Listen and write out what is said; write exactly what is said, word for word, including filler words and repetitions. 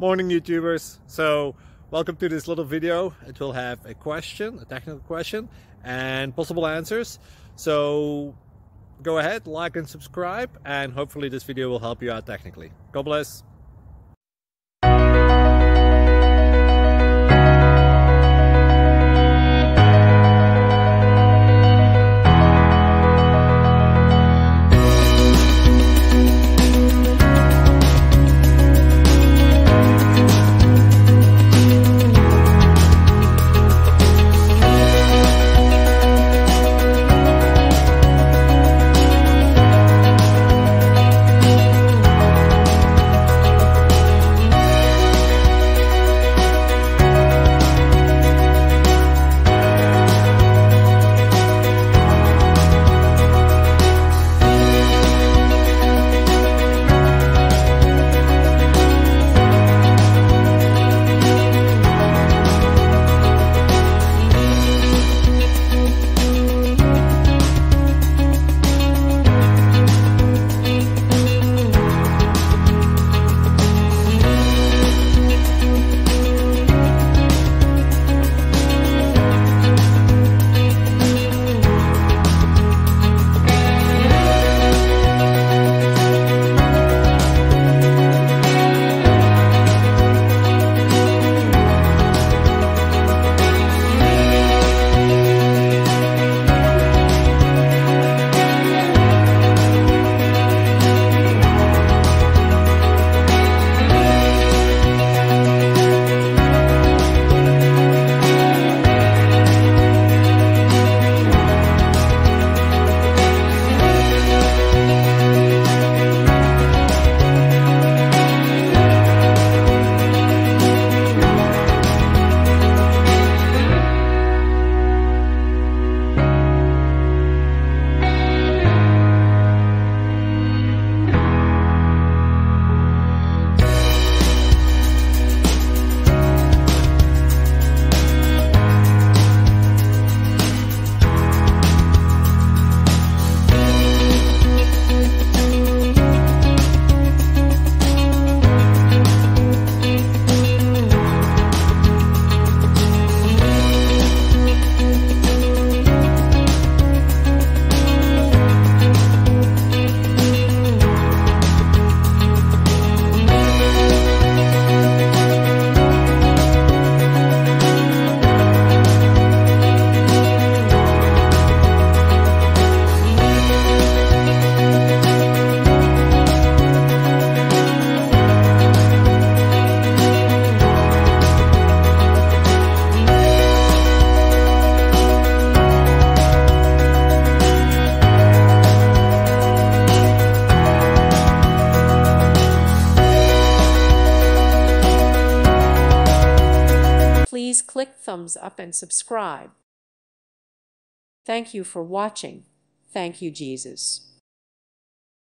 Morning YouTubers. So welcome to this little video. It will have a question, a technical question, and possible answers. So go ahead, like and subscribe, and hopefully this video will help you out technically. God bless. Please click thumbs up and subscribe. Thank you for watching. Thank you, Jesus.